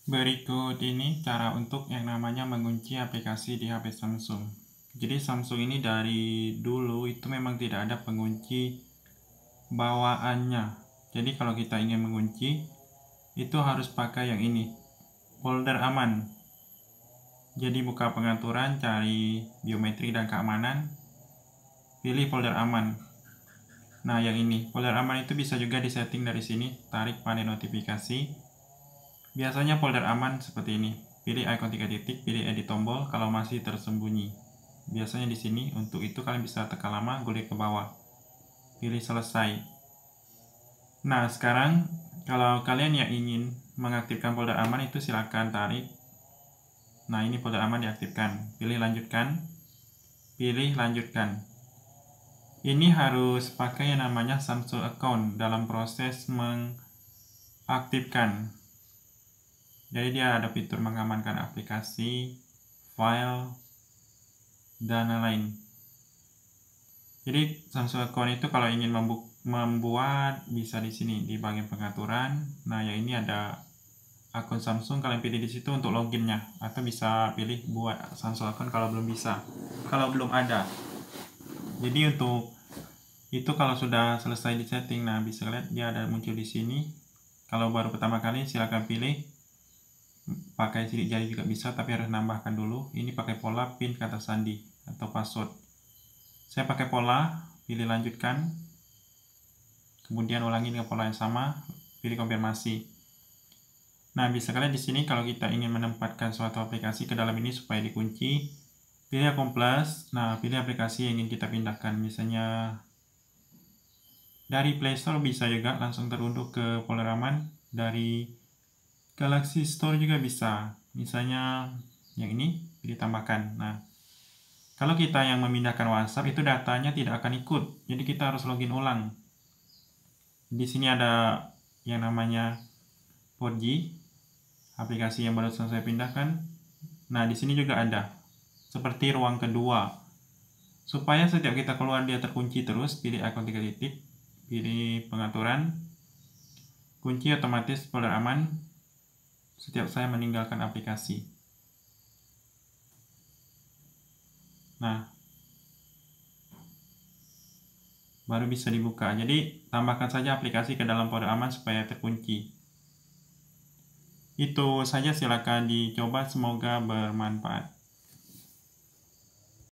Berikut ini cara untuk yang namanya mengunci aplikasi di HP Samsung. Jadi Samsung ini dari dulu itu memang tidak ada pengunci bawaannya. Jadi kalau kita ingin mengunci, itu harus pakai yang ini, folder aman. Jadi buka pengaturan, cari biometrik dan keamanan, pilih folder aman. Nah yang ini, folder aman itu bisa juga disetting dari sini, tarik panel notifikasi. Biasanya folder aman seperti ini. Pilih icon 3 titik, pilih edit tombol kalau masih tersembunyi. Biasanya di sini, untuk itu kalian bisa tekan lama, gulir ke bawah. Pilih selesai. Nah, sekarang kalau kalian yang ingin mengaktifkan folder aman itu silakan tarik. Nah, ini folder aman diaktifkan. Pilih lanjutkan. Pilih lanjutkan. Ini harus pakai yang namanya Samsung account dalam proses mengaktifkan. Jadi dia ada fitur mengamankan aplikasi, file, dan lain-lain. Jadi Samsung account itu kalau ingin membuat bisa di sini di bagian pengaturan. Nah, yang ini ada akun Samsung, kalian pilih di situ untuk loginnya, atau bisa pilih buat Samsung account kalau belum bisa, kalau belum ada. Jadi untuk itu kalau sudah selesai di setting, nah bisa lihat dia ada muncul di sini. Kalau baru pertama kali silakan pilih. Pakai sidik jari juga bisa, tapi harus nambahkan dulu. Ini pakai pola pin kata sandi atau password. Saya pakai pola, pilih lanjutkan. Kemudian ulangi dengan pola yang sama, pilih konfirmasi. Nah, bisa kalian di sini kalau kita ingin menempatkan suatu aplikasi ke dalam ini supaya dikunci, pilih akun plus. Nah, pilih aplikasi yang ingin kita pindahkan. Misalnya dari Play Store bisa juga langsung terunduh ke folder aman. Dari Galaxy Store juga bisa. Misalnya yang ini ditambahkan. Nah, kalau kita yang memindahkan WhatsApp itu datanya tidak akan ikut. Jadi kita harus login ulang. Di sini ada yang namanya 4G, aplikasi yang baru saya pindahkan. Nah, di sini juga ada seperti ruang kedua. Supaya setiap kita keluar dia terkunci terus, pilih icon 3 titik, pilih pengaturan, kunci otomatis folder aman setiap saya meninggalkan aplikasi. Nah, baru bisa dibuka. Jadi tambahkan saja aplikasi ke dalam folder aman supaya terkunci. Itu saja, silakan dicoba, semoga bermanfaat.